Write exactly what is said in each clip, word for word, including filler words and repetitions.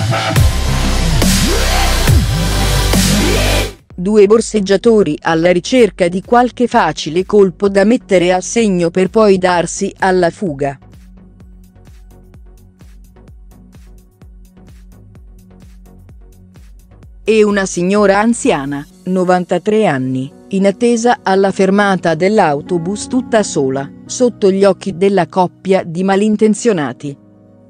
Due borseggiatori alla ricerca di qualche facile colpo da mettere a segno per poi darsi alla fuga. E una signora anziana, novantatré anni, in attesa alla fermata dell'autobus tutta sola, sotto gli occhi della coppia di malintenzionati.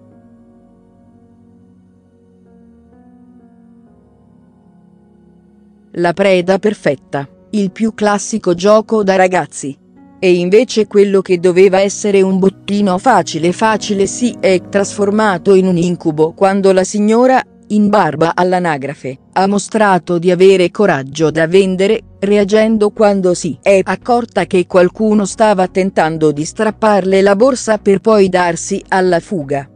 La preda perfetta, il più classico gioco da ragazzi. E invece quello che doveva essere un bottino facile facile si è trasformato in un incubo quando la signora, in barba all'anagrafe, ha mostrato di avere coraggio da vendere, reagendo quando si è accorta che qualcuno stava tentando di strapparle la borsa per poi darsi alla fuga.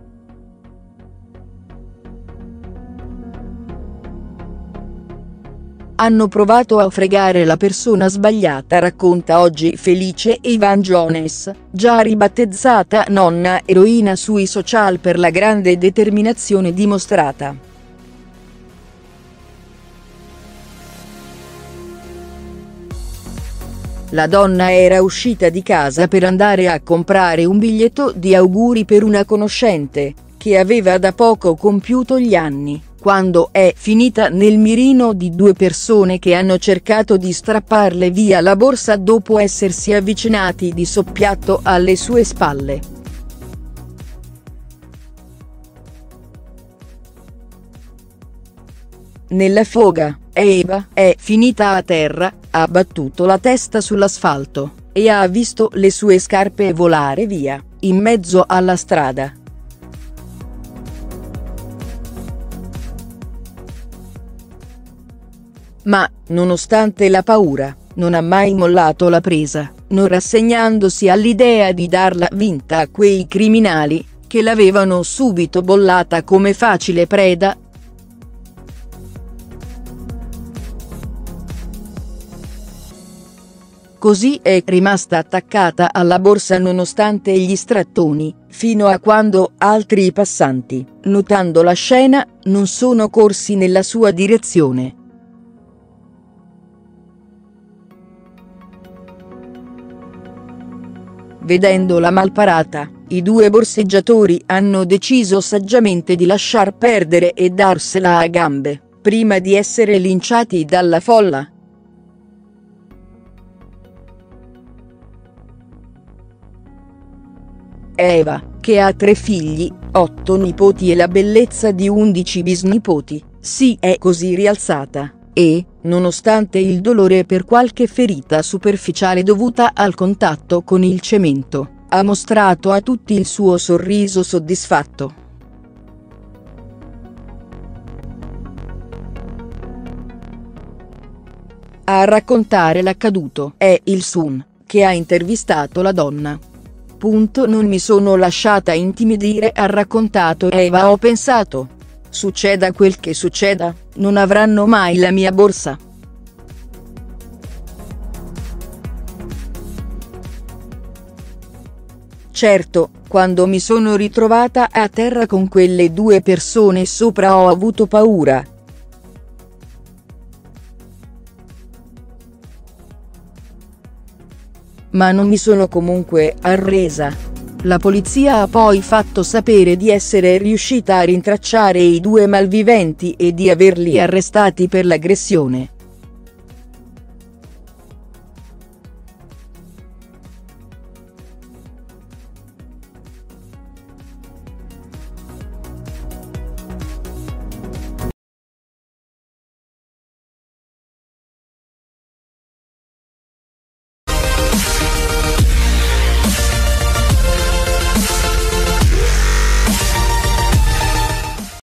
Hanno provato a fregare la persona sbagliata, racconta oggi Felice Ivan Jones, già ribattezzata nonna eroina sui social per la grande determinazione dimostrata. La donna era uscita di casa per andare a comprare un biglietto di auguri per una conoscente, che aveva da poco compiuto gli anni, quando è finita nel mirino di due persone che hanno cercato di strapparle via la borsa dopo essersi avvicinati di soppiatto alle sue spalle. Nella foga, Eva è finita a terra, ha battuto la testa sull'asfalto, e ha visto le sue scarpe volare via, in mezzo alla strada. Ma, nonostante la paura, non ha mai mollato la presa, non rassegnandosi all'idea di darla vinta a quei criminali, che l'avevano subito bollata come facile preda. Così è rimasta attaccata alla borsa nonostante gli strattoni, fino a quando altri passanti, notando la scena, non sono corsi nella sua direzione. Vedendo la malparata, i due borseggiatori hanno deciso saggiamente di lasciar perdere e darsela a gambe, prima di essere linciati dalla folla. Eva, che ha tre figli, otto nipoti e la bellezza di undici bisnipoti, si è così rialzata, e, nonostante il dolore per qualche ferita superficiale dovuta al contatto con il cemento, ha mostrato a tutti il suo sorriso soddisfatto. A raccontare l'accaduto è il Sun, che ha intervistato la donna. Punto non mi sono lasciata intimidire, ha raccontato Eva, ho pensato, succeda quel che succeda, non avranno mai la mia borsa. Certo, quando mi sono ritrovata a terra con quelle due persone sopra ho avuto paura. Ma non mi sono comunque arresa. La polizia ha poi fatto sapere di essere riuscita a rintracciare i due malviventi e di averli arrestati per l'aggressione.